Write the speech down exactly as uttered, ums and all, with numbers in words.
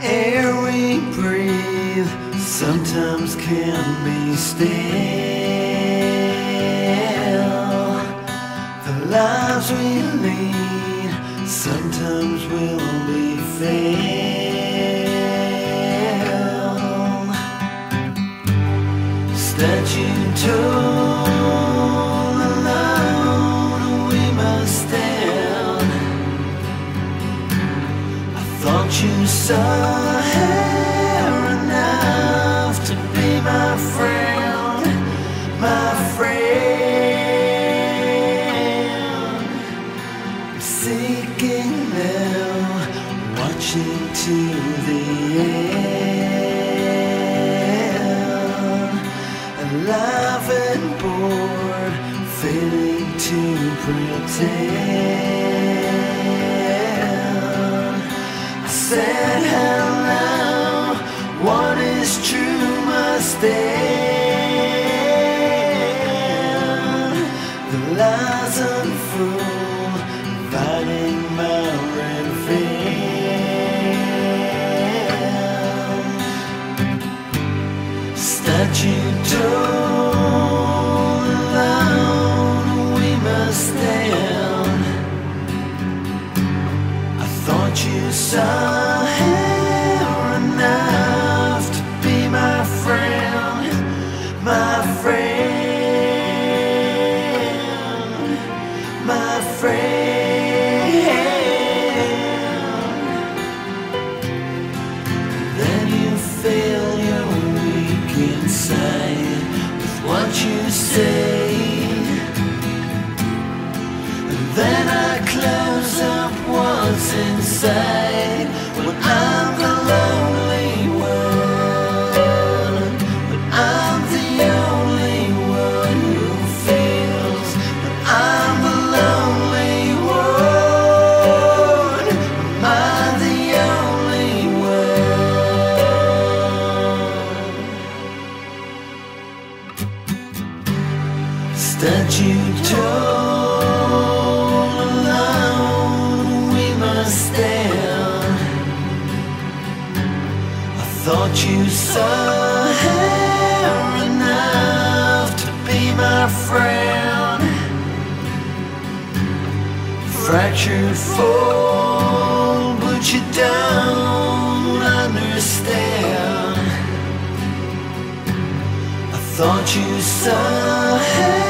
air we breathe sometimes can be still. The lives we lead sometimes will be failed. Statue tall alone we must stand. I thought you saw her enough to be my friend, my friend. I'm seeking now, watching to the end, alive and bored, failing to pretend. I said hello, what is true must stand. The lies unfold, fighting my revenge. Statue tall alone we must stand. I thought you saw her enough to be my friend, my friend, my friend. Then you feel you're weak inside with what you say, and then I close up what's inside when I'm the lonely one. But I'm the only one who feels that I'm the lonely one. Am I the only one? Statue tall alone we must stand. I thought you saw her enough to be my friend. Fractured fall, but you don't understand. I thought you saw her